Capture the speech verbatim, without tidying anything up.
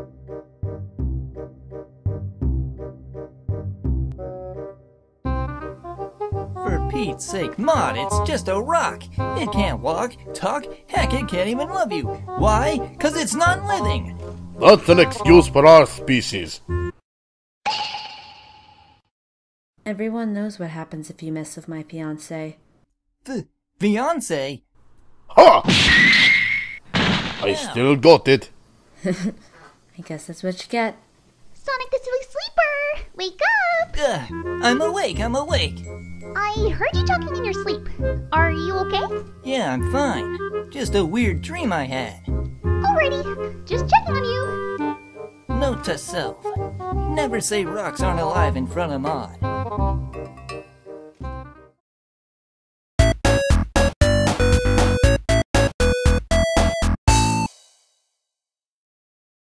For Pete's sake, Maud, it's just a rock. It can't walk, talk, heck, it can't even love you. Why? 'Cause it's non-living. That's an excuse for our species. Everyone knows what happens if you mess with my fiancé. F- fiancé? Ha! I still got it. I guess that's what you get. Sonic the Silly Sleeper! Wake up! Ugh, I'm awake, I'm awake. I heard you talking in your sleep. Are you okay? Yeah, I'm fine. Just a weird dream I had. Alrighty, just checking on you. Note to self. Never say rocks aren't alive in front of Maud.